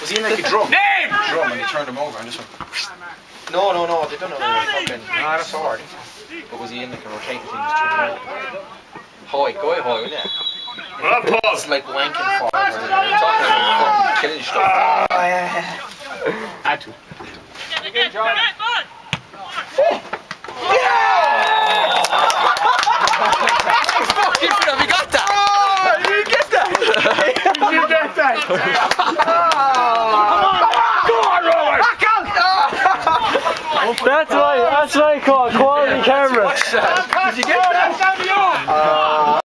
Was he in like a drum? Drum, and they turned him over and just went. No, they don't know fucking sword. But was he in like a rotating thing just turned him over? Hoi, go ahead, will you? It's like wanking forward. Talking about killing stuff. Oh, yeah. Had to. Have you got that? Oh, you get that? You get that? Go on, Robert! That's right, I call quality camera. Did you get that?